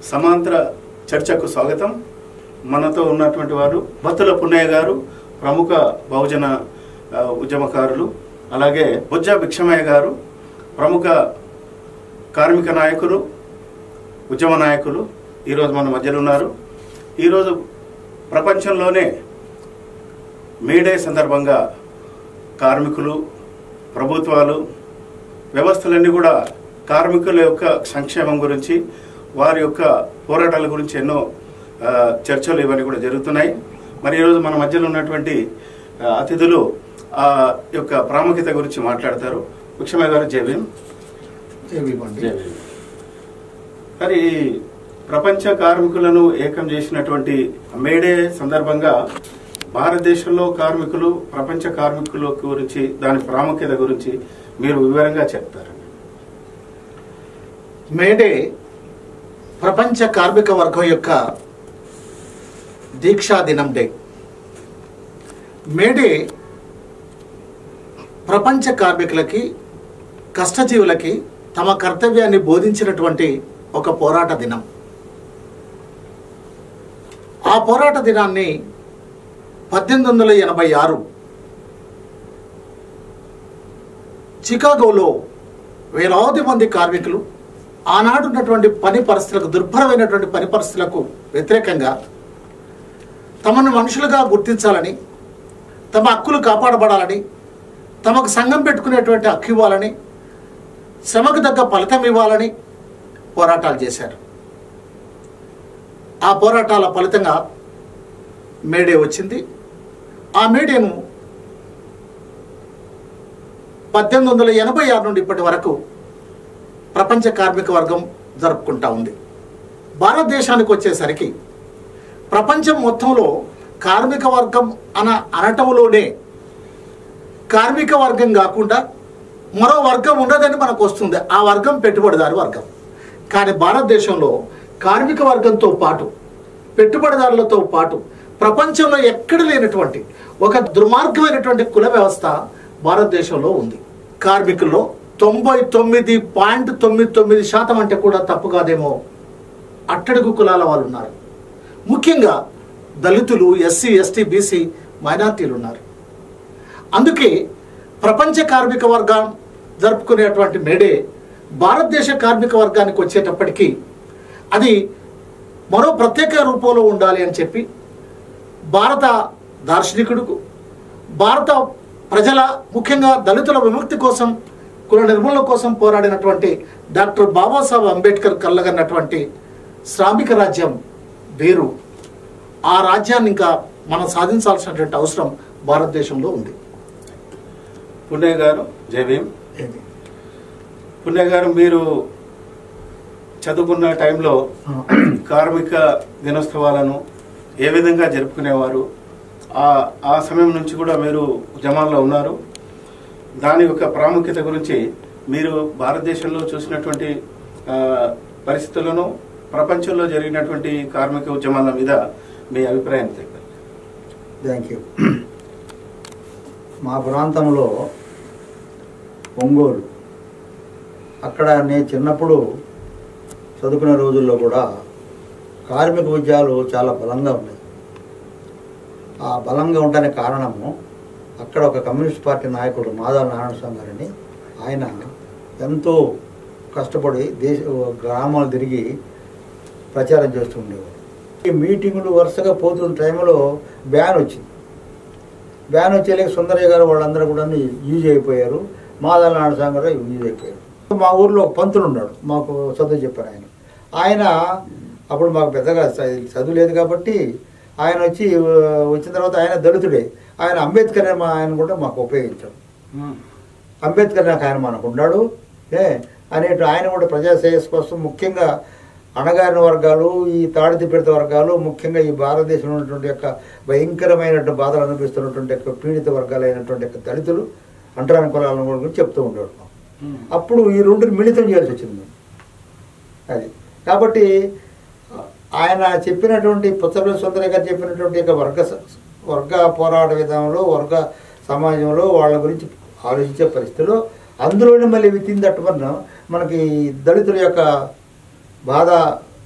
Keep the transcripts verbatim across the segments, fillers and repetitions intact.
సమాంతర చర్చకు స్వాగతం. మనతో ఉన్నటువంటి వారు బత్తుల పున్నయ్య గారు, ప్రముఖ బహుజన ఉద్యమకారులు. అలాగే బొజ్జ భిక్షమయ్య గారు, ప్రముఖ కార్మిక నాయకులు, ఉద్యమ నాయకులు. ఈరోజు మన మధ్యలో ఉన్నారు. ఈరోజు ప్రపంచంలోనే మేడే సందర్భంగా కార్మికులు, ప్రభుత్వాలు, వ్యవస్థలన్నీ కూడా కార్మికుల యొక్క సంక్షేమం గురించి, వారి యొక్క పోరాటాల గురించి ఎన్నో చర్చలు ఇవన్నీ కూడా జరుగుతున్నాయి. మరి ఈరోజు మన మధ్యలో ఉన్నటువంటి అతిథులు ఆ యొక్క ప్రాముఖ్యత గురించి మాట్లాడతారు. భిక్షమయ్య గారు, జై భీమ్. మరి ప్రపంచ కార్మికులను ఏకం చేసినటువంటి మేడే సందర్భంగా భారతదేశంలో కార్మికులు, ప్రపంచ కార్మికుల గురించి, దాని ప్రాముఖ్యత గురించి మీరు వివరంగా చెప్తారు. మేడే ప్రపంచ కార్మిక వర్గం యొక్క దీక్షా దినం డే. మేడే ప్రపంచ కార్మికులకి, కష్టజీవులకి తమ కర్తవ్యాన్ని బోధించినటువంటి ఒక పోరాట దినం. ఆ పోరాట దినాన్ని పద్దెనిమిది వందల ఎనభై ఆరు చికాగోలో వేలాది మంది కార్మికులు ఆనాడున్నటువంటి పని పరిస్థితులకు, దుర్భరమైనటువంటి పని పరిస్థితులకు వ్యతిరేకంగా తమను మనుషులుగా గుర్తించాలని, తమ హక్కులు కాపాడబడాలని, తమకు సంఘం పెట్టుకునేటువంటి హక్కు ఇవ్వాలని, శ్రమకు తగ్గ ఫలితం ఇవ్వాలని పోరాటాలు చేశారు. ఆ పోరాటాల ఫలితంగా మేడే వచ్చింది. ఆ మేడేను పద్దెనిమిది వందల ఎనభై ఆరు నుండి ఇప్పటి వరకు ప్రపంచ కార్మిక వర్గం జరుపుకుంటా ఉంది. భారతదేశానికి వచ్చేసరికి ప్రపంచం మొత్తంలో కార్మిక వర్గం అన అనటంలోనే కార్మిక వర్గం కాకుండా మరో వర్గం ఉండదని మనకు వస్తుంది. ఆ వర్గం పెట్టుబడిదారు వర్గం. కానీ భారతదేశంలో కార్మిక వర్గంతో పాటు, పెట్టుబడిదారులతో పాటు ప్రపంచంలో ఎక్కడ లేనటువంటి ఒక దుర్మార్గమైనటువంటి కుల వ్యవస్థ భారతదేశంలో ఉంది. కార్మికుల్లో తొంభై తొమ్మిది పాయింట్ తొమ్మిది తొమ్మిది శాతం అంటే కూడా తప్పు కాదేమో అట్టడుగు కులాల వాళ్ళు ఉన్నారు. ముఖ్యంగా దళితులు, ఎస్సీ, ఎస్టీ, బీసీ, మైనార్టీలు ఉన్నారు. అందుకే ప్రపంచ కార్మిక వర్గం జరుపుకునేటువంటి మేడే భారతదేశ కార్మిక వర్గానికి వచ్చేటప్పటికీ అది మరో ప్రత్యేక రూపంలో ఉండాలి అని చెప్పి భారత దార్శనికుడుకు, భారత ప్రజల, ముఖ్యంగా దళితుల విముక్తి కోసం, కుల నిర్మూలన కోసం పోరాడినటువంటి డాక్టర్ బాబాసాహెబ్ అంబేద్కర్ కళ్ళగన్నటువంటి శ్రామిక రాజ్యం వేరు. ఆ రాజ్యాన్ని ఇంకా మనం సాధించాల్సినటువంటి అవసరం భారతదేశంలో ఉంది. పున్నయ్య గారు, జై భీమ్. పున్నయ్య గారు, మీరు చదువుకున్న టైంలో కార్మిక దినోత్సవాలను ఏ విధంగా జరుపుకునేవారు? ఆ ఆ సమయం నుంచి కూడా మీరు ఉద్యమాల్లో ఉన్నారు. దాని యొక్క ప్రాముఖ్యత గురించి మీరు భారతదేశంలో చూసినటువంటి పరిస్థితులను, ప్రపంచంలో జరిగినటువంటి కార్మిక ఉద్యమాల మీద మీ అభిప్రాయం చెప్పండి. Thank you. మా ప్రాంతంలో ఒంగోలు, అక్కడ నేను చిన్నప్పుడు చదువుకునే రోజుల్లో కూడా కార్మిక ఉద్యమాలు చాలా బలంగా ఉన్నాయి. ఆ బలంగా ఉండడానికి కారణము, అక్కడ ఒక కమ్యూనిస్ట్ పార్టీ నాయకుడు మాధవ నారాయణ స్వామి గారని, ఆయన ఎంతో కష్టపడి దేశ గ్రామాలు తిరిగి ప్రచారం చేస్తూ ఉండేవారు. ఈ మీటింగులు వరుసగా పోతున్న టైంలో బ్యాన్ వచ్చింది. బ్యాన్ వచ్చేలేక సుందరయ్య గారు వాళ్ళందరూ కూడా యూజ్ అయిపోయారు. మాధవ నారాయణ స్వామి గారు యూజ్ అయిపోయారు. మా ఊర్లో ఒక పంతులు ఉన్నాడు, మాకు చదువు చెప్పారు. ఆయన ఆయన అప్పుడు మాకు పెద్దగా చదువు లేదు కాబట్టి ఆయన వచ్చి వచ్చిన తర్వాత ఆయన దళితుడే. ఆయన అంబేద్కర్ ఆయన కూడా మాకు ఉపయోగించాడు. అంబేద్కర్ నాకు ఆయన మనకు ఉన్నాడు ఏ అనేటు ఆయన కూడా ప్రజా శ్రేయస్సు కోసం, ముఖ్యంగా అణగారిన వర్గాలు, ఈ తాడితిపెడత వర్గాలు, ముఖ్యంగా ఈ భారతదేశంలో ఉన్నటువంటి యొక్క భయంకరమైనటువంటి బాధలు అనిపిస్తున్నటువంటి యొక్క పీడిత వర్గాలైనటువంటి యొక్క దళితులు, అంటరాని కులాలను గురించి చెప్తూ ఉండేవాడు. అప్పుడు ఈ రెండు మిళితం చేయాల్సి వచ్చింది అది. కాబట్టి ఆయన చెప్పినటువంటి పుచ్చపల్లి సుందరయ్య గారు చెప్పినటువంటి యొక్క వర్గ వర్గ పోరాట విధానంలో, వర్గ సమాజంలో వాళ్ళ గురించి ఆలోచించే పరిస్థితిలో, అందులోనే మళ్ళీ వితిన్ దట్ వన్ మనకి దళితుల యొక్క బాధ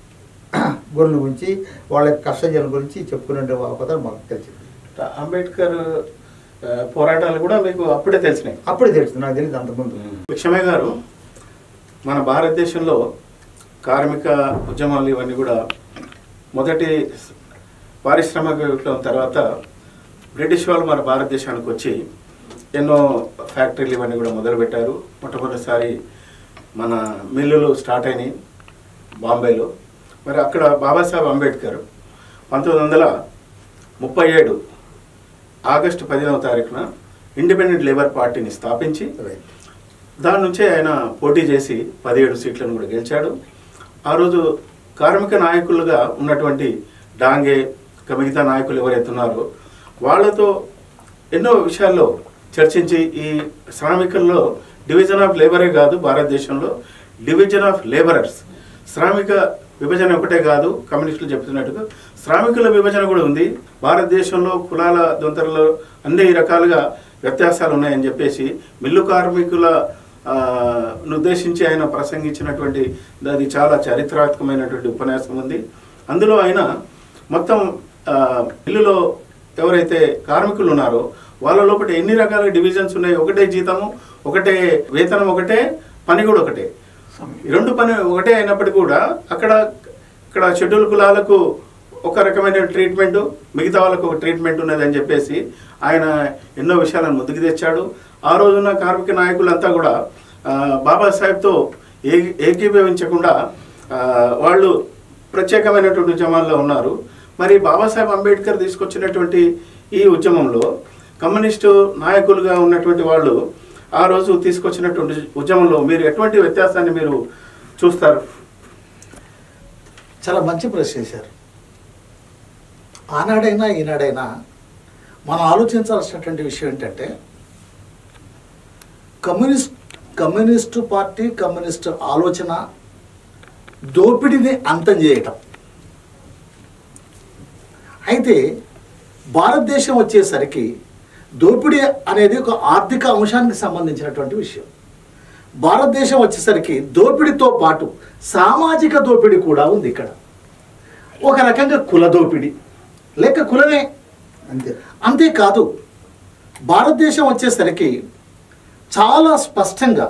గురుల గురించి వాళ్ళ కష్టజీల గురించి చెప్పుకునే అవకాశం మాకు తెలిసింది. అంబేద్కర్ పోరాటాలు కూడా మీకు అప్పుడే తెలిసినాయి? అప్పుడే తెలుస్తుంది, నాకు తెలియదు అంతకుముందు. లక్ష్మయ్య గారు, మన భారతదేశంలో కార్మిక ఉద్యమాలు ఇవన్నీ కూడా మొదటి పారిశ్రామిక విప్లవం తర్వాత బ్రిటిష్ వాళ్ళు మన భారతదేశానికి వచ్చి ఎన్నో ఫ్యాక్టరీలు ఇవన్నీ కూడా మొదలుపెట్టారు. మొట్టమొదటిసారి మన మిల్లులు స్టార్ట్ అయినాయి బాంబేలో. మరి అక్కడ బాబాసాహెబ్ అంబేద్కర్ పంతొమ్మిది వందల ముప్పై ఏడు ఆగస్టు పదిహేనవ తారీఖున ఇండిపెండెంట్ లేబర్ పార్టీని స్థాపించి దాని నుంచే ఆయన పోటీ చేసి పదిహేడు సీట్లను కూడా గెలిచాడు. ఆ రోజు కార్మిక నాయకులుగా ఉన్నటువంటి డాంగే మిగతా నాయకులు ఎవరైతే ఉన్నారో వాళ్ళతో ఎన్నో విషయాల్లో చర్చించి ఈ శ్రామికుల్లో డివిజన్ ఆఫ్ లేబరే కాదు, భారతదేశంలో డివిజన్ ఆఫ్ లేబరర్స్, శ్రామిక విభజన ఒకటే కాదు, కమ్యూనిస్టులు చెప్తున్నట్టుగా శ్రామికుల విభజన కూడా ఉంది. భారతదేశంలో కులాల దొంతరలో అన్ని రకాలుగా వ్యత్యాసాలు ఉన్నాయని చెప్పేసి మిల్లు కార్మికుల ఉద్దేశించి ఆయన ప్రసంగించినటువంటి అది చాలా చారిత్రాత్మకమైనటువంటి ఉపన్యాసం ఉంది. అందులో ఆయన మొత్తం మిల్లులో ఎవరైతే కార్మికులు ఉన్నారో వాళ్ళ లోపల ఎన్ని రకాల డివిజన్స్ ఉన్నాయి, ఒకటే జీతము, ఒకటే వేతనం, ఒకటే పని కూడా ఒకటే, రెండు పని ఒకటే అయినప్పటికీ కూడా అక్కడ ఇక్కడ షెడ్యూల్ కులాలకు ఒక రకమైన ట్రీట్మెంటు, మిగతా వాళ్ళకు ఒక ట్రీట్మెంట్ ఉన్నది అని చెప్పేసి ఆయన ఎన్నో విషయాలను ముందుకు తెచ్చాడు. ఆ రోజున కార్మిక నాయకులంతా కూడా బాబాసాహెబ్తో ఏ ఏకీభవించకుండా వాళ్ళు ప్రత్యేకమైనటువంటి ఉద్యమాల్లో ఉన్నారు. మరి బాబాసాహెబ్ అంబేద్కర్ తీసుకొచ్చినటువంటి ఈ ఉద్యమంలో కమ్యూనిస్టు నాయకులుగా ఉన్నటువంటి వాళ్ళు ఆ రోజు తీసుకొచ్చినటువంటి ఉద్యమంలో మీరు ఎటువంటి వ్యత్యాసాన్ని మీరు చూస్తారు? చాలా మంచి ప్రశ్న చేశారు. ఆనాడైనా ఈనాడైనా మనం ఆలోచించాల్సినటువంటి విషయం ఏంటంటే కమ్యూనిస్ట్ కమ్యూనిస్టు పార్టీ కమ్యూనిస్టు ఆలోచన దోపిడీని అంతం చేయటం. అయితే భారతదేశం వచ్చేసరికి దోపిడీ అనేది ఒక ఆర్థిక అంశానికి సంబంధించినటువంటి విషయం. భారతదేశం వచ్చేసరికి దోపిడీతో పాటు సామాజిక దోపిడీ కూడా ఉంది. ఇక్కడ ఒక రకంగా కుల దోపిడీ లేక కులమే అంతే. అంతేకాదు భారతదేశం వచ్చేసరికి చాలా స్పష్టంగా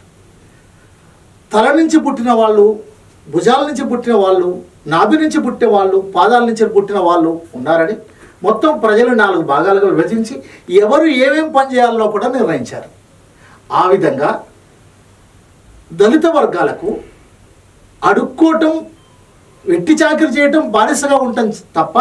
తల నుంచి పుట్టిన వాళ్ళు, భుజాల నుంచి పుట్టిన వాళ్ళు, నాభి నుంచి పుట్టిన వాళ్ళు, పాదాల నుంచి పుట్టిన వాళ్ళు ఉన్నారని మొత్తం ప్రజలు నాలుగు భాగాలుగా విభజించి ఎవరు ఏమేం పని చేయాలో కూడా నిర్ణయించారు. ఆ విధంగా దళిత వర్గాలకు అడుక్కోవటం, వెట్టి చాకరీ చేయటం, బానిసగా ఉండటం తప్ప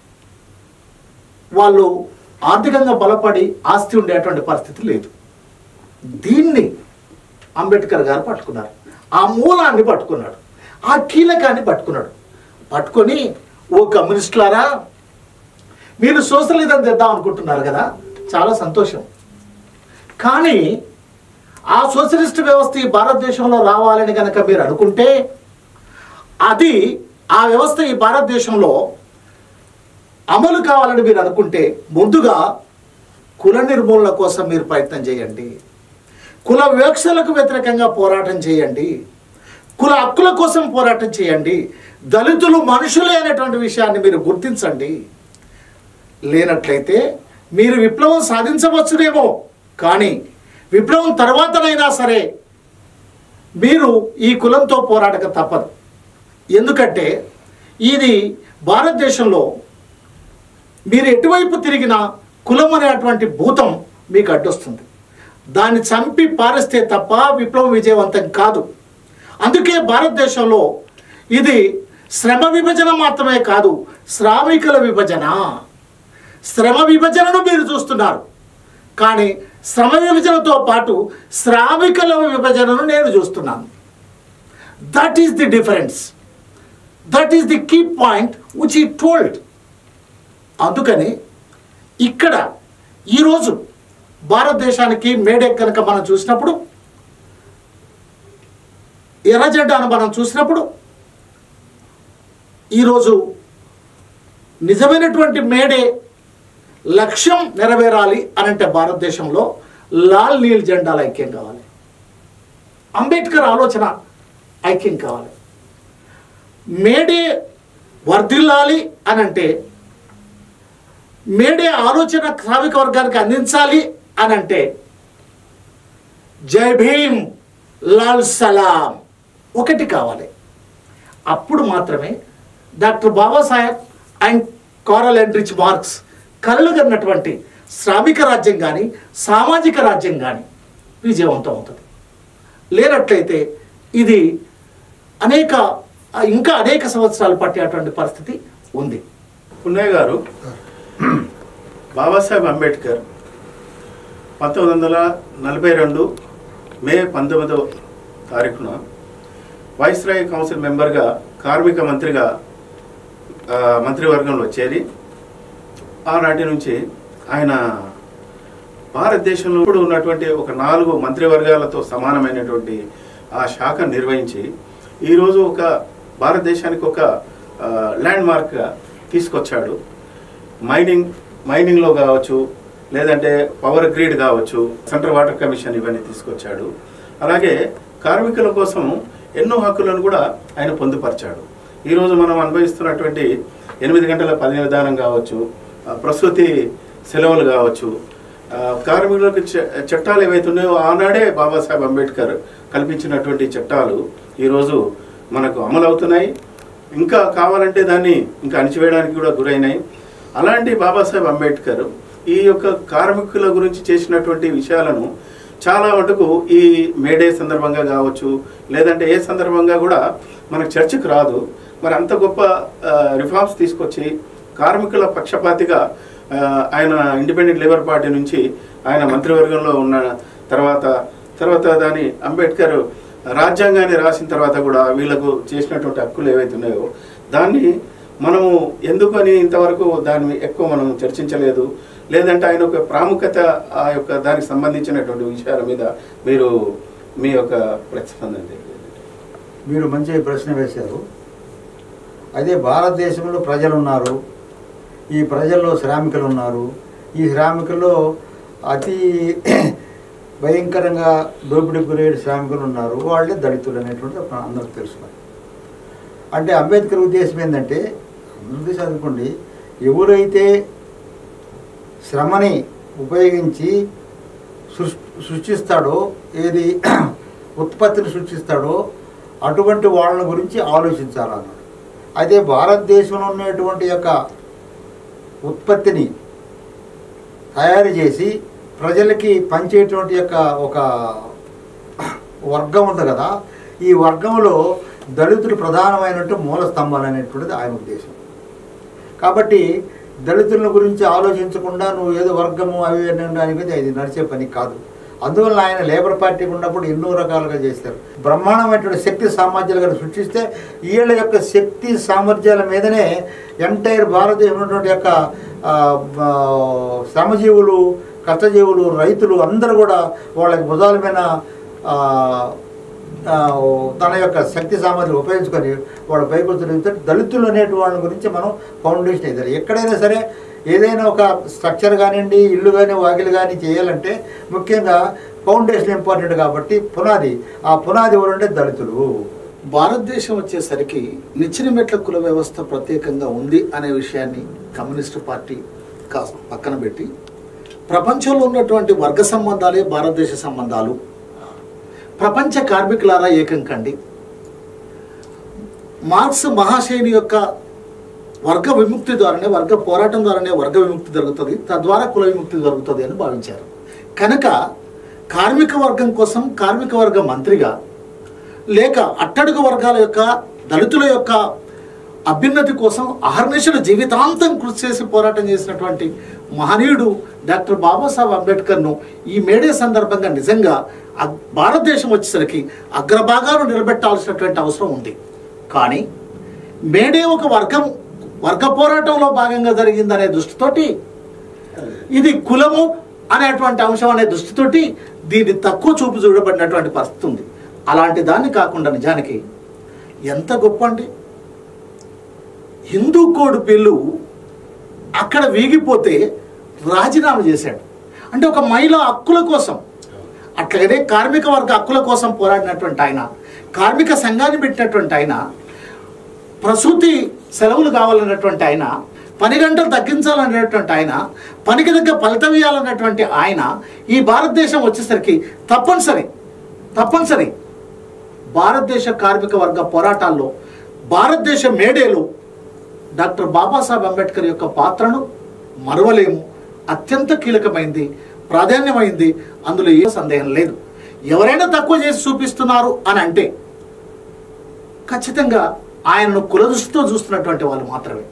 వాళ్ళు ఆర్థికంగా బలపడి ఆస్తి ఉండేటువంటి పరిస్థితి లేదు. దీన్ని అంబేద్కర్ గారు పట్టుకున్నారు. ఆ మూలాన్ని పట్టుకున్నాడు, ఆ కీలకాన్ని పట్టుకున్నాడు. పట్టుకొని ఓ కమ్యూనిస్టులారా మీరు సోషలిజం తెద్దాం అనుకుంటున్నారు కదా, చాలా సంతోషం. కానీ ఆ సోషలిస్ట్ వ్యవస్థ ఈ భారతదేశంలో రావాలని కనుక మీరు అనుకుంటే అది ఆ వ్యవస్థ ఈ భారతదేశంలో అమలు కావాలని మీరు అనుకుంటే ముందుగా కుల నిర్మూలన కోసం మీరు ప్రయత్నం చేయండి, కుల వివక్షలకు వ్యతిరేకంగా పోరాటం చేయండి, కుల హక్కుల కోసం పోరాటం చేయండి, దళితులు మనుషులే అనేటువంటి విషయాన్ని మీరు గుర్తించండి. లేనట్లయితే మీరు విప్లవం సాధించవచ్చునేమో, కానీ విప్లవం తర్వాతనైనా సరే మీరు ఈ కులంతో పోరాటక తప్పదు. ఎందుకంటే ఇది భారతదేశంలో మీరు ఎటువైపు తిరిగినా కులం అనేటువంటి భూతం మీకు అడ్డొస్తుంది. దాన్ని చంపి పారేస్తే తప్ప విప్లవం విజయవంతం కాదు. అందుకే భారతదేశంలో ఇది శ్రమ విభజన మాత్రమే కాదు, శ్రామికుల విభజన. శ్రమ విభజనను మీరు చూస్తున్నారు, కానీ శ్రమ విభజనతో పాటు శ్రామికుల విభజనను నేను చూస్తున్నాను. That is the difference, that is the key point which I told. అందుకని ఇక్కడ ఈరోజు భారతదేశానికి మేడే కనుక మనం చూసినప్పుడు, ఎర్ర జెండాను మనం చూసినప్పుడు, ఈరోజు నిజమైనటువంటి మేడే లక్ష్యం నెరవేరాలి అనంటే భారతదేశంలో లాల్ నీల్ జెండాల ఐక్యం కావాలి, అంబేద్కర్ ఆలోచన ఐక్యం కావాలి. మేడే వర్ధిల్లాలి అని అంటే, మేడే ఆలోచన శ్రామిక వర్గానికి అందించాలి అని అంటే జై భీమ్, లాల్ సలాం ఒకటి కావాలి. అప్పుడు మాత్రమే doctor Babasaheb and Karl Heinrich Marx కలలుగన్నటువంటి శ్రామిక రాజ్యం కానీ సామాజిక రాజ్యం కానీ విజయవంతం అవుతుంది. లేనట్లయితే ఇది అనేక ఇంకా అనేక సంవత్సరాలు పట్టేటువంటి పరిస్థితి ఉంది. పున్నయ్య గారు, బాబాసాహెబ్ అంబేద్కర్ పంతొమ్మిది వందల నలభై రెండు మే పంతొమ్మిదవ తారీఖున వైస్రాయ్ కౌన్సిల్ మెంబర్గా కార్మిక మంత్రిగా మంత్రివర్గంలో చేరి ఆనాటి నుంచి ఆయన భారతదేశంలో ఇప్పుడు ఉన్నటువంటి ఒక నాలుగు మంత్రివర్గాలతో సమానమైనటువంటి ఆ శాఖ నిర్వహించి ఈరోజు ఒక భారతదేశానికి ఒక ల్యాండ్ మార్క్గా తీసుకొచ్చాడు. మైనింగ్ మైనింగ్లో కావచ్చు, లేదంటే పవర్ గ్రిడ్ కావచ్చు, సెంట్రల్ వాటర్ కమిషన్ ఇవన్నీ తీసుకొచ్చాడు. అలాగే కార్మికుల కోసం ఎన్నో హక్కులను కూడా ఆయన పొందుపరిచాడు. ఈరోజు మనం అనుభవిస్తున్నటువంటి ఎనిమిది గంటల పని విధానం కావచ్చు, ప్రసూతి సెలవులు కావచ్చు, కార్మికులకు చట్టాలు ఏవైతే ఉన్నాయో ఆనాడే బాబాసాహెబ్ అంబేద్కర్ కల్పించినటువంటి చట్టాలు ఈరోజు మనకు అమలు అవుతున్నాయి. ఇంకా కావాలంటే దాన్ని ఇంకా అణిచివేయడానికి కూడా గురైనాయి. అలాంటి బాబాసాహెబ్ అంబేద్కర్ ఈ యొక్క కార్మికుల గురించి చేసినటువంటి విషయాలను చాలా మటుకు ఈ మేడే సందర్భంగా కావచ్చు, లేదంటే ఏ సందర్భంగా కూడా మనకు చర్చకు రాదు. మరి అంత గొప్ప రిఫార్మ్స్ తీసుకొచ్చి కార్మికుల పక్షపాతిగా ఆయన ఇండిపెండెంట్ లేబర్ పార్టీ నుంచి ఆయన మంత్రివర్గంలో ఉన్న తర్వాత తర్వాత దాని అంబేద్కర్ రాజ్యాంగాన్ని రాసిన తర్వాత కూడా వీళ్ళకు చేసినటువంటి హక్కులు ఏవైతే ఉన్నాయో దాన్ని మనము ఎందుకని ఇంతవరకు దాన్ని ఎక్కువ మనం చర్చించలేదు, లేదంటే ఆయన యొక్క ప్రాముఖ్యత ఆ యొక్క దానికి సంబంధించినటువంటి విషయాల మీద మీరు మీ యొక్క ప్రతిస్పందన. మీరు మంచి ప్రశ్న వేశారు. అదే భారతదేశంలో ప్రజలు ఉన్నారు, ఈ ప్రజల్లో శ్రామికులు ఉన్నారు. ఈ శ్రామికుల్లో అతి భయంకరంగా దోపిడీ గురయ్యే శ్రామికులు ఉన్నారు, వాళ్ళే దళితులు అనేటువంటిది అందరికి తెలుసు. అంటే అంబేద్కర్ ఉద్దేశం ఏంటంటే, అందరూ చదువుకోండి, ఎవరైతే శ్రమని ఉపయోగించి సృష్టిస్తాడో, ఏది ఉత్పత్తిని సృష్టిస్తాడో అటువంటి వాళ్ళ గురించి ఆలోచించాలన్నాడు. అయితే భారతదేశంలో ఉన్నటువంటి యొక్క ఉత్పత్తిని తయారు చేసి ప్రజలకి పంచేటువంటి యొక్క ఒక వర్గం ఉంది కదా, ఈ వర్గంలో దళితులు ప్రధానమైనట్టు మూల స్తంభాలు అనేటువంటిది ఆయన ఉద్దేశం. కాబట్టి దళితుల గురించి ఆలోచించకుండా నువ్వు ఏదో వర్గము అవి అనడానికి అది నడిచే పని కాదు. అందువల్ల ఆయన లేబర్ పార్టీ ఉన్నప్పుడు ఎన్నో రకాలుగా చేస్తారు. బ్రహ్మాండమైనటువంటి శక్తి సామర్థ్యాలు కానీ సృష్టిస్తే వీళ్ళ యొక్క శక్తి సామర్థ్యాల మీదనే ఎంటైర్ భారతదేశం ఉన్నటువంటి యొక్క శ్రమజీవులు, కష్టజీవులు, రైతులు అందరూ కూడా వాళ్ళకి భుజాల మీద తన యొక్క శక్తి సామర్థ్యం ఉపయోగించుకొని వాళ్ళ పైకొచ్చిన దళితులు అనేటి వాళ్ళ గురించి మనం ఫౌండేషన్ అవుతారు. ఎక్కడైనా సరే ఏదైనా ఒక స్ట్రక్చర్ కానివ్వండి, ఇల్లు కానీ వాకిలు కానీ చేయాలంటే ముఖ్యంగా ఫౌండేషన్ ఇంపార్టెంట్. కాబట్టి పునాది, ఆ పునాది ఎవరంటే దళితులు. భారతదేశం వచ్చేసరికి నిచ్చెన మెట్ల కుల వ్యవస్థ ప్రత్యేకంగా ఉంది అనే విషయాన్ని కమ్యూనిస్టు పార్టీ పక్కన పెట్టి ప్రపంచంలో ఉన్నటువంటి వర్గ సంబంధాలే భారతదేశ సంబంధాలు. ప్రపంచ కార్మికులారా ఏకం కండి. మార్క్స్ మహాశయుని యొక్క వర్గ విముక్తి ద్వారానే, వర్గ పోరాటం ద్వారానే వర్గ విముక్తి జరుగుతుంది, తద్వారా కుల విముక్తి జరుగుతుంది అని భావించారు. కనుక కార్మిక వర్గం కోసం కార్మిక వర్గ మంత్రిగా, లేక అట్టడుగు వర్గాల యొక్క దళితుల యొక్క అభ్యున్నతి కోసం అహర్నిశలు జీవితాంతం కృషి చేసి పోరాటం చేసినటువంటి మహనీయుడు డాక్టర్ బాబాసాహెబ్ అంబేద్కర్ను ఈ మేడే సందర్భంగా నిజంగా భారతదేశం వచ్చేసరికి అగ్రభాగాలు నిలబెట్టాల్సినటువంటి అవసరం ఉంది. కానీ మేడే ఒక వర్గం వర్గ పోరాటంలో భాగంగా జరిగిందనే దృష్టితోటి, ఇది కులము అనేటువంటి అంశం అనే దృష్టితోటి దీన్ని తక్కువ చూపు చూడబడినటువంటి పరిస్థితి ఉంది. అలాంటి దాన్ని కాకుండా నిజానికి ఎంత గొప్ప అండి, హిందూ కోడ్ బిల్లు అక్కడ వీగిపోతే రాజీనామా చేశాడు. అంటే ఒక మహిళా హక్కుల కోసం, అట్లాగనే కార్మిక వర్గ హక్కుల కోసం పోరాడినటువంటి ఆయన, కార్మిక సంఘాన్ని పెట్టినటువంటి ఆయన, ప్రసూతి సెలవులు కావాలన్నటువంటి ఆయన, పని గంటలు తగ్గించాలనేటువంటి ఆయన, పనికి దగ్గర ఫలితం ఇవ్వాలన్నటువంటి ఆయన ఈ భారతదేశం వచ్చేసరికి తప్పనిసరి తప్పనిసరి భారతదేశ కార్మిక వర్గ పోరాటాల్లో భారతదేశ మేడేలో డాక్టర్ బాబాసాహెబ్ అంబేద్కర్ యొక్క పాత్రను మరవలేము. అత్యంత కీలకమైంది, ప్రాధాన్యమైంది, అందులో ఏ సందేహం లేదు. ఎవరైనా తక్కువ చేసి చూపిస్తున్నారు అని అంటే ఖచ్చితంగా ఆయనను కులదృష్టితో చూస్తున్నటువంటి వాళ్ళు మాత్రమే.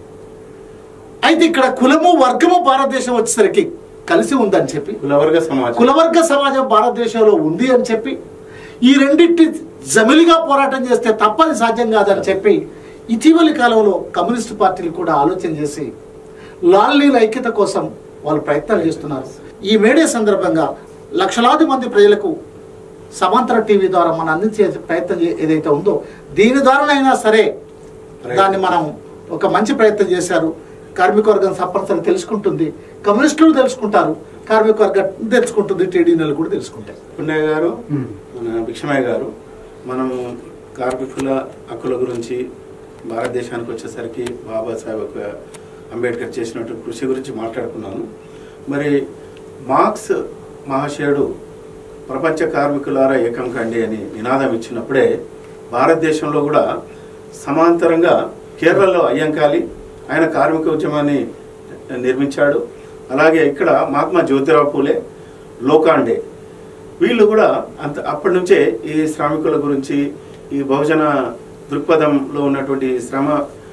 అయితే ఇక్కడ కులము వర్గము భారతదేశం వచ్చేసరికి కలిసి ఉందని చెప్పి, కులవర్గ సమాజం కులవర్గ సమాజం భారతదేశంలో ఉంది అని చెప్పి, ఈ రెండింటి జమిలిగా పోరాటం చేస్తే తప్పని సాధ్యం కాదని చెప్పి ఇటీవలి కాలంలో కమ్యూనిస్టు పార్టీలు కూడా ఆలోచన చేసి లాల్లీల ఐక్యత కోసం వాళ్ళు ప్రయత్నాలు చేస్తున్నారు. ఈ మేడే సందర్భంగా లక్షలాది మంది ప్రజలకు సమాంతర టీవీ ద్వారా మనం అందించే ప్రయత్నం ఏదైతే ఉందో దీని ద్వారానైనా సరే దాన్ని మనం ఒక మంచి ప్రయత్నం చేశారు. కార్మిక వర్గం తప్పనిసరి తెలుసుకుంటుంది, కమ్యూనిస్టులు తెలుసుకుంటారు, కార్మిక వర్గం తెలుసుకుంటుంది, టీడీఎన్ఎల్ కూడా తెలుసుకుంటాయి. పున్నయ్య గారు, మన భిక్షమయ్య గారు, మనము కార్మికుల హక్కుల గురించి భారతదేశానికి వచ్చేసరికి బాబాసాహెబ్ అంబేద్కర్ చేసినట్టు కృషి గురించి మాట్లాడుకున్నాను. మరి మార్క్స్ మహాశయుడు ప్రపంచ కార్మికులారా ఏకం కండి అని నినాదం ఇచ్చినప్పుడే భారతదేశంలో కూడా సమాంతరంగా కేరళలో అయ్యంకాళి ఆయన కార్మిక ఉద్యమాన్ని నిర్మించాడు. అలాగే ఇక్కడ మహాత్మా జ్యోతిరావు పూలే, లోకాండే వీళ్ళు కూడా అంత అప్పటి నుంచే ఈ శ్రామికుల గురించి, ఈ బహుజన దృక్పథంలో ఉన్నటువంటి శ్రమ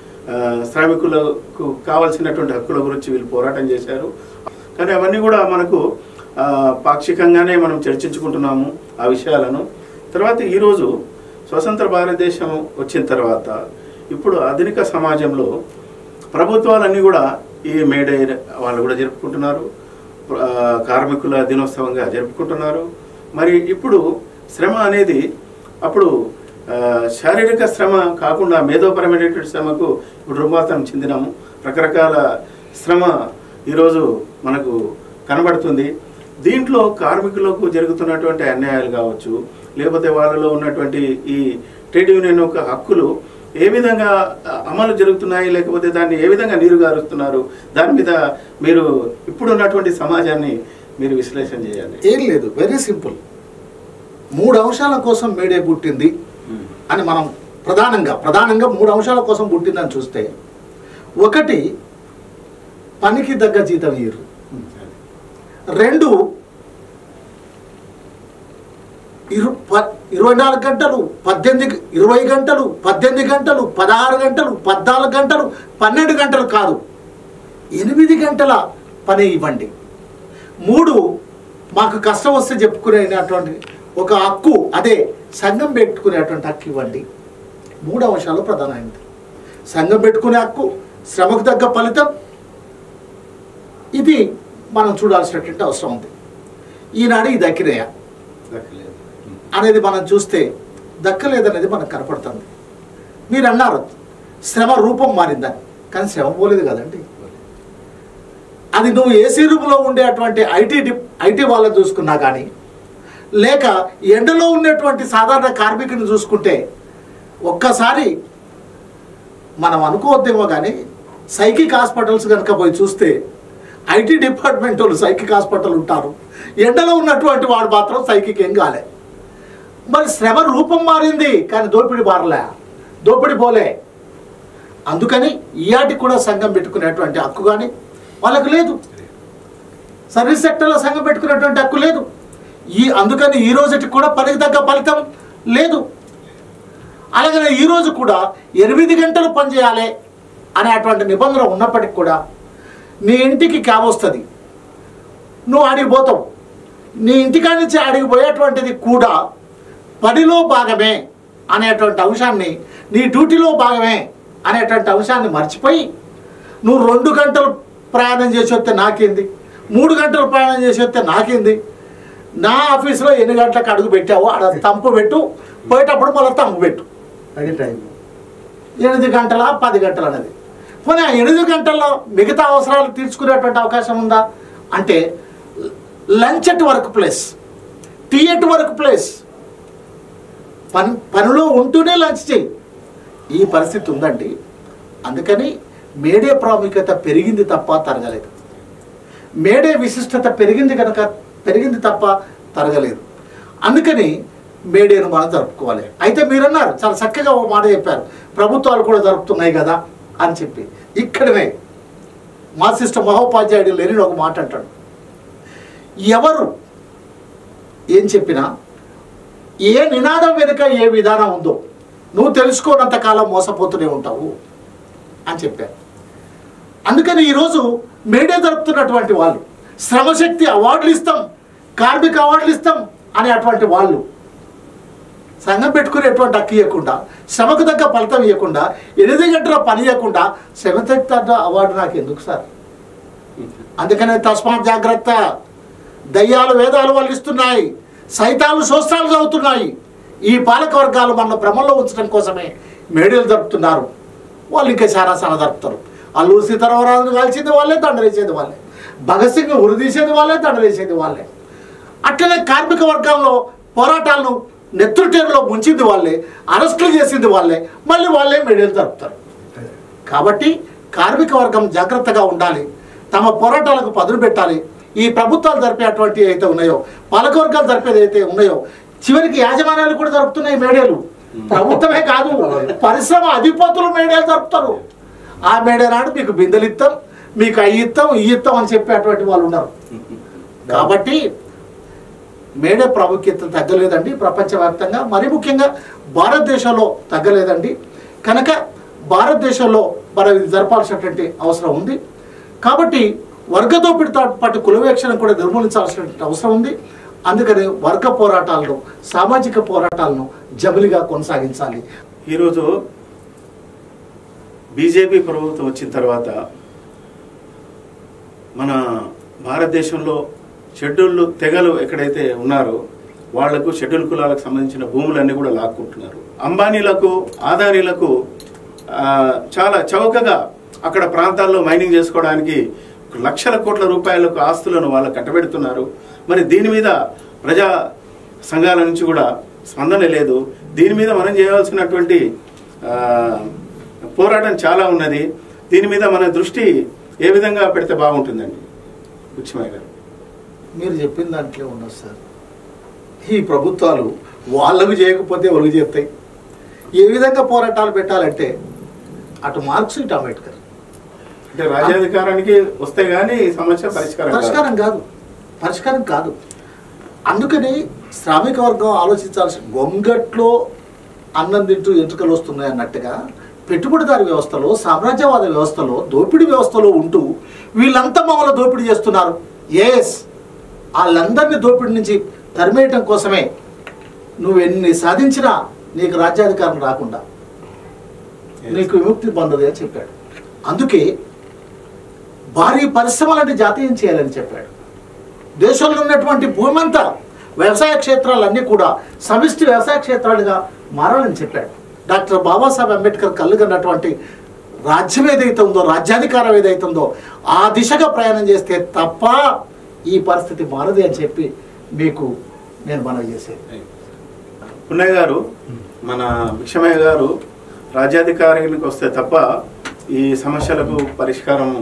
శ్రామికులకు కావాల్సినటువంటి హక్కుల గురించి వీళ్ళు పోరాటం చేశారు. కానీ అవన్నీ కూడా మనకు పాక్షికంగానే మనం చర్చించుకుంటున్నాము ఆ విషయాలను. తర్వాత ఈరోజు స్వతంత్ర భారతదేశం వచ్చిన తర్వాత ఇప్పుడు ఆధునిక సమాజంలో ప్రభుత్వాలన్నీ కూడా ఈ మేడే వాళ్ళు కూడా జరుపుకుంటున్నారు, కార్మికుల దినోత్సవంగా జరుపుకుంటున్నారు. మరి ఇప్పుడు శ్రమ అనేది అప్పుడు శారీరక శ్రమ కాకుండా మేధోపరమైనటువంటి శ్రమకు ఇప్పుడు రూపాంతరం చెందినాము. రకరకాల శ్రమ ఈరోజు మనకు కనబడుతుంది. దీంట్లో కార్మికులకు జరుగుతున్నటువంటి అన్యాయాలు కావచ్చు, లేకపోతే వాళ్ళలో ఉన్నటువంటి ఈ ట్రేడ్ యూనియన్ యొక్క హక్కులు ఏ విధంగా అమలు జరుగుతున్నాయి, లేకపోతే దాన్ని ఏ విధంగా నీరుగారుస్తున్నారు, దాని మీద మీరు ఇప్పుడు ఉన్నటువంటి సమాజాన్ని మీరు విశ్లేషణ చేయాలి. ఏం లేదు, వెరీ సింపుల్. మూడు అంశాల కోసం మేడే పుట్టింది అని మనం ప్రధానంగా ప్రధానంగా మూడు అంశాల కోసం పుట్టిందని చూస్తే, ఒకటి పనికి తగ్గ జీతం ఇయ్యరు, రెండు ఇరు ఇరవై నాలుగు గంటలు పద్దెనిమిది ఇరవై గంటలు పద్దెనిమిది గంటలు పదహారు గంటలు పద్నాలుగు గంటలు పన్నెండు గంటలు కాదు, ఎనిమిది గంటల పని ఇవ్వండి. మూడు, మాకు కష్టం వస్తే చెప్పుకునేటువంటి ఒక హక్కు, అదే సంఘం పెట్టుకునేటువంటి హక్కు ఇవ్వండి. మూడు అంశాలు ప్రధానమైనది. సంఘం పెట్టుకునే హక్కు, శ్రమకు తగ్గ ఫలితం, ఇది మనం చూడాల్సినటువంటి అవసరం ఉంది. ఈనాడు ఈ దక్కినాయా అనేది మనం చూస్తే దక్కలేదనేది మనకు కనపడుతుంది. మీరు అన్నారు శ్రమ రూపం మారిందని, కానీ శ్రమ పోలేదు కదండి. అది నువ్వు ఏసీ రూమ్లో ఉండేటువంటి ఐటీ డిప్ ఐటీ వాళ్ళని చూసుకున్నా కానీ, లేక ఎండలో ఉండేటువంటి సాధారణ కార్మికుని చూసుకుంటే, ఒక్కసారి మనం అనుకోవద్దేమో కానీ సైకిక్ హాస్పిటల్స్ కనుక పోయి చూస్తే ఐటీ డిపార్ట్మెంట్ వాళ్ళు సైకిక్ హాస్పిటల్ ఉంటారు, ఎండలో ఉన్నటువంటి వాడు మాత్రం సైకిక్ ఏం కాలే. మరి శ్రమ రూపం మారింది కానీ దోపిడి మారలే, దోపిడి పోలే. అందుకని ఈయాటికి కూడా సంఘం పెట్టుకునేటువంటి హక్కు కానీ వాళ్ళకు లేదు, సర్వీస్ సెక్టర్లో సంఘం పెట్టుకునేటువంటి హక్కు లేదు. ఈ అందుకని ఈ రోజుకి కూడా పనికి తగ్గ ఫలితం లేదు. అలాగనే ఈరోజు కూడా ఎనిమిది గంటలు పనిచేయాలి అనేటువంటి నిబంధన ఉన్నప్పటికి కూడా నీ ఇంటికి క్యాబ్ వస్తుంది, నువ్వు ఆడికి పోతావు. నీ ఇంటికాడి నుంచి ఆడికి పోయేటువంటిది కూడా పనిలో భాగమే అనేటువంటి అంశాన్ని, నీ డ్యూటీలో భాగమే అనేటువంటి అంశాన్ని మర్చిపోయి నువ్వు రెండు గంటలు ప్రయాణం చేసి వస్తే నాకేంది, మూడు గంటలు ప్రయాణం చేసి వస్తే నాకేంది, నా ఆఫీస్లో ఎన్ని గంటలకు అడుగు పెట్టావు ఆడ తంపు పెట్టు, పోయేటప్పుడు మళ్ళీ తంపు పెట్టు. అది టైం ఎనిమిది గంటల పది గంటలు అనేది. పోనీ ఆ ఎనిమిది గంటల్లో మిగతా అవసరాలు తీర్చుకునేటువంటి అవకాశం ఉందా అంటే, lunch at work place, tea at work place, పని పనిలో ఉంటూనే లంచ్ చేయి, ఈ పరిస్థితి ఉందండి. అందుకని మేడే ప్రాముఖ్యత పెరిగింది తప్ప తరగలేదు. మేడే విశిష్టత పెరిగింది కనుక పెరిగింది తప్ప తరగలేదు. అందుకని మేడేను మనం జరుపుకోవాలి. అయితే మీరన్నారు చాలా చక్కగా ఓ మాట చెప్పారు, ప్రభుత్వాలు కూడా జరుపుతున్నాయి కదా అని చెప్పి. ఇక్కడనే మా సిస్టర్ మహోపాధ్యాయుడు లేని ఒక మాట అంటాడు, ఎవరు ఏం చెప్పినా ఏ నినాదం వెనుక ఏ విధానం ఉందో నువ్వు తెలుసుకోనంత కాలం మోసపోతూనే ఉంటావు అని చెప్పారు. అందుకని ఈరోజు మేడే జరుపుతున్నటువంటి వాళ్ళు శ్రమశక్తి అవార్డులు ఇస్తాం, కార్మిక అవార్డులు ఇస్తాం అనేటువంటి వాళ్ళు సంఘం పెట్టుకునేటువంటి హక్కు ఇవ్వకుండా, శ్రమకు తగ్గ ఫలితం ఇవ్వకుండా, ఎనిమిది గంటల పని ఇవ్వకుండా శ్రమశక్తి అవార్డు నాకు ఎందుకు సార్? అందుకనే తస్మాత్ జాగ్రత్త, దయ్యాలు వేదాలు వల్లిస్తున్నాయి, సైతాలు శోస్త్రాలు చదువుతున్నాయి. ఈ పాలక వర్గాలు మన భ్రమంలో ఉంచడం కోసమే మేడలు జరుపుతున్నారు. వాళ్ళు ఇంకా చాలా చాలా జరుపుతారు. అల్లూరు సీతారామరాజును కాల్చింది వాళ్ళే, దండలేసేది వాళ్ళే. భగత్ సింగ్ ఉరి తీసేది వాళ్ళే, దండలేసేది వాళ్ళే. అట్లనే కార్మిక వర్గంలో పోరాటాలను నెత్తుటేరులో ముంచింది వాళ్ళే, అరెస్టులు చేసింది వాళ్ళే, మళ్ళీ వాళ్ళే మేడలు జరుపుతారు. కాబట్టి కార్మిక వర్గం జాగ్రత్తగా ఉండాలి, తమ పోరాటాలకు పదును పెట్టాలి. ఈ ప్రభుత్వాలు జరిపేటువంటి అయితే ఉన్నాయో, పాలకవర్గాలు జరిపేది అయితే ఉన్నాయో, చివరికి యాజమాన్యాలు కూడా జరుపుతున్నాయి మేడలు. ప్రభుత్వమే కాదు, పరిశ్రమ అధిపతులు మేడలు జరుపుతారు. ఆ మేడ నాడు మీకు బిందెలు ఇస్తాం, మీకు అవి ఇస్తాం, ఈ ఇస్తాం అని చెప్పేటువంటి వాళ్ళు ఉన్నారు. కాబట్టి మేడే ప్రాముఖ్యత తగ్గలేదండి ప్రపంచవ్యాప్తంగా, మరి ముఖ్యంగా భారతదేశంలో తగ్గలేదండి. కనుక భారతదేశంలో మనం ఇది జరపాల్సినటువంటి అవసరం ఉంది. కాబట్టి వర్గ దోపిడితో పాటు కులవేక్షణ కూడా నిర్మూలించాల్సినటువంటి అవసరం ఉంది. అందుకని వర్గ పోరాటాలను, సామాజిక పోరాటాలను జబలిగా కొనసాగించాలి. ఈరోజు బీజేపీ ప్రభుత్వం వచ్చిన తర్వాత మన భారతదేశంలో షెడ్యూల్ తెగలు ఎక్కడైతే ఉన్నారో వాళ్లకు షెడ్యూల్ కులాలకు సంబంధించిన భూములన్నీ కూడా లాక్కుంటున్నారు. అంబానీలకు, ఆదానీలకు చాలా చౌకగా అక్కడ ప్రాంతాల్లో మైనింగ్ చేసుకోవడానికి లక్షల కోట్ల రూపాయలకు ఆస్తులను వాళ్ళు కట్టబెడుతున్నారు. మరి దీని మీద ప్రజా సంఘాల నుంచి కూడా స్పందన లేదు. దీని మీద మనం చేయవలసినటువంటి పోరాటం చాలా ఉన్నది. దీని మీద మన దృష్టి ఏ విధంగా పెడితే బాగుంటుందండి బుచ్చిమయ్య గారు? మీరు చెప్పిన దాంట్లో ఉన్నారు సార్, ఈ ప్రభుత్వాలు వాళ్ళకు చేయకపోతే వాళ్ళకి చేస్తాయి. ఏ విధంగా పోరాటాలు పెట్టాలంటే అటు మార్క్స్ ఇటు అంబేద్కర్ అంటే రాజ్యాధికారానికి వస్తే గానీ సమస్య పరిష్కారం పరిష్కారం కాదు పరిష్కారం కాదు అందుకని శ్రామిక వర్గం ఆలోచించాల్సిన, గొంగట్లో అన్నం తింటూ ఎంట్రుకలు వస్తున్నాయి అన్నట్టుగా పెట్టుబడిదారి వ్యవస్థలో, సామ్రాజ్యవాద వ్యవస్థలో, దోపిడీ వ్యవస్థలో ఉంటూ వీళ్ళంతా మమ్మల్ని దోపిడీ చేస్తున్నారు. ఎస్, వాళ్ళందరినీ దోపిడీ నుంచి తరిమేయటం కోసమే నువ్వు ఎన్ని సాధించినా నీకు రాజ్యాధికారం రాకుండా నీకు విముక్తి పొందదు అని చెప్పాడు. అందుకే భారీ పరిశ్రమలని జాతీయం చేయాలని చెప్పాడు. దేశంలో ఉన్నటువంటి భూమి అంతా, వ్యవసాయ క్షేత్రాలన్నీ కూడా సమిష్టి వ్యవసాయ క్షేత్రాలుగా మారాలని చెప్పాడు. డాక్టర్ బాబాసాహెబ్ అంబేద్కర్ కలుగన్నటువంటి రాజ్యం ఏదైతే ఉందో, రాజ్యాధికారం ఏదైతే ఉందో ఆ దిశగా ప్రయాణం చేస్తే తప్ప ఈ పరిస్థితి మారదు అని చెప్పి మీకు నేను మనవి చేసేది. పున్నయ్య గారు, మన భిక్షమయ్య గారు రాజ్యాధికారానికి వస్తే తప్ప ఈ సమస్యలకు పరిష్కారం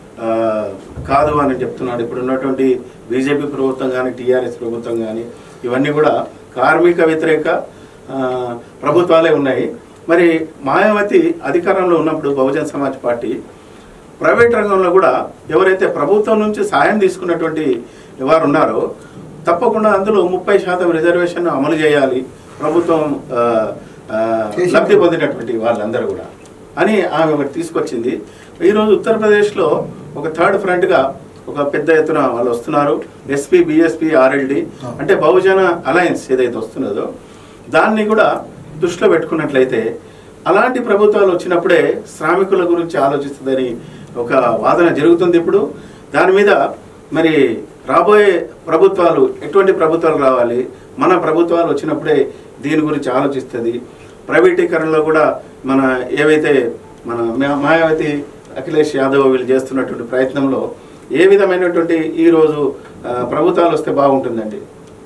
కాదు అని చెప్తున్నాడు. ఇప్పుడు ఉన్నటువంటి బీజేపీ ప్రభుత్వం కానీ, టీఆర్ఎస్ ప్రభుత్వం కానీ ఇవన్నీ కూడా కార్మిక వ్యతిరేక ప్రభుత్వాలే ఉన్నాయి. మరి మాయావతి అధికారంలో ఉన్నప్పుడు బహుజన్ సమాజ్ పార్టీ ప్రైవేట్ రంగంలో కూడా ఎవరైతే ప్రభుత్వం నుంచి సాయం తీసుకున్నటువంటి వారు ఉన్నారో తప్పకుండా అందులో ముప్పై శాతం రిజర్వేషన్ అమలు చేయాలి ప్రభుత్వం లబ్ధి పొందినటువంటి వాళ్ళందరూ కూడా అని ఆమె ఒకటి తీసుకొచ్చింది. ఈరోజు ఉత్తరప్రదేశ్లో ఒక థర్డ్ ఫ్రంట్గా ఒక పెద్ద ఎత్తున వాళ్ళు వస్తున్నారు. ఎస్పీ, బిఎస్పీ, ఆర్ఎల్డి అంటే బహుజన అలయన్స్ ఏదైతే వస్తున్నదో దాన్ని కూడా దృష్టిలో పెట్టుకున్నట్లయితే అలాంటి ప్రభుత్వాలు వచ్చినప్పుడే శ్రామికుల గురించి ఆలోచిస్తుందని ఒక వాదన జరుగుతుంది. ఇప్పుడు దాని మీద మరి రాబోయే ప్రభుత్వాలు ఎటువంటి ప్రభుత్వాలు రావాలి, మన ప్రభుత్వాలు వచ్చినప్పుడే దీని గురించి ఆలోచిస్తుంది. ప్రైవేటీకరణలో కూడా మన ఏవైతే మన మాయావతి, అఖిలేష్ యాదవ్ వీళ్ళు చేస్తున్నటువంటి ప్రయత్నంలో ఏ విధమైనటువంటి ఈరోజు ప్రభుత్వాలు వస్తే బాగుంటుందండి?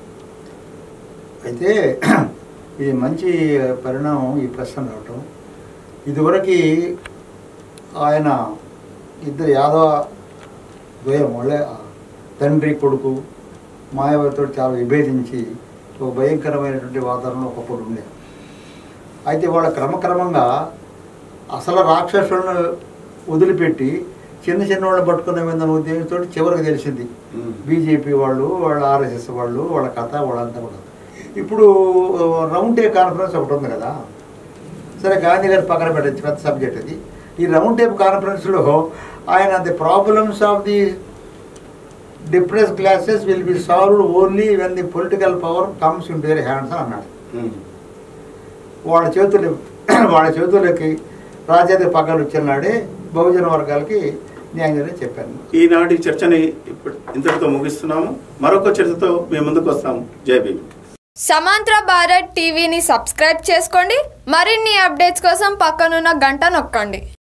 అయితే ఇది మంచి పరిణామం ఈ ప్రశ్న రావటం. ఇదివరకు ఆయన ఇద్దరు యాదవ ద్వయం వాళ్ళే తండ్రి కొడుకు మాయావతితో చాలా విభేదించి ఒక భయంకరమైనటువంటి వాతావరణం ఒకప్పుడు ఉండే. అయితే వాళ్ళ క్రమక్రమంగా అసలు రాక్షసులను వదిలిపెట్టి చిన్న చిన్న వాళ్ళు పట్టుకునే మీద ఉద్దేశంతో చివరికి తెలిసింది బీజేపీ వాళ్ళు, వాళ్ళ ఆర్ఎస్ఎస్ వాళ్ళు, వాళ్ళ కథ వాళ్ళంతా కూడా. ఇప్పుడు రౌండ్ టేబుల్ కాన్ఫరెన్స్ ఒకటి ఉంది కదా, సరే గాంధీ గారి పక్కన పెట్టచ్చు, పెద్ద సబ్జెక్ట్ అది. ఈ రౌండ్ టేబుల్ కాన్ఫరెన్స్లో ఆయన the problems of the depress classes will be solved only when the political power comes in their hands అని అన్నాడు. వాళ్ళ చేతులు వాళ్ళ చేతులకి రాజ్యాధిక పగ్గాలు ఇచ్చినాడే బహుజన వర్గాలకి న్యాయం జరిగిందని చెప్పాను. ఈనాటి చర్చని ఇప్పుడు ఇంతటితో ముగిస్తున్నాము. మరొక చర్చతో మేము ముందుకు వస్తాము. జై భీమ్. సమాంతర భారత్ టీవీని సబ్స్క్రైబ్ చేసుకోండి. మరిన్ని అప్డేట్స్ కోసం పక్కనున్న గంట నొక్కండి.